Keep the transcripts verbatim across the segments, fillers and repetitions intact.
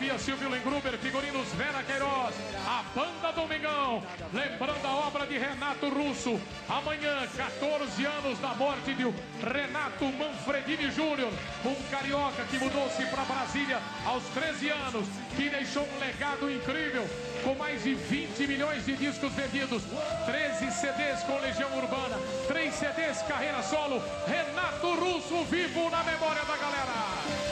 Fotografia Silvio Lengruber, figurinos Vera Queiroz, a Banda Domingão, lembrando a obra de Renato Russo. Amanhã, quatorze anos da morte de Renato Manfredini Júnior, um carioca que mudou-se para Brasília aos treze anos, que deixou um legado incrível, com mais de vinte milhões de discos vendidos, treze C Ds com Legião Urbana, três C Ds carreira solo. Renato Russo vivo na memória da galera.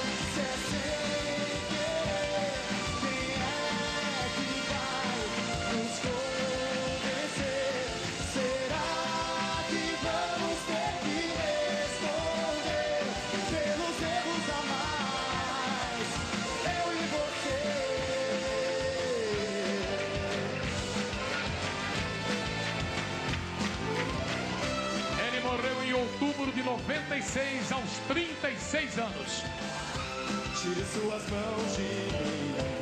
Morreu em outubro de noventa e seis, aos trinta e seis anos. Tire suas mãos de mim.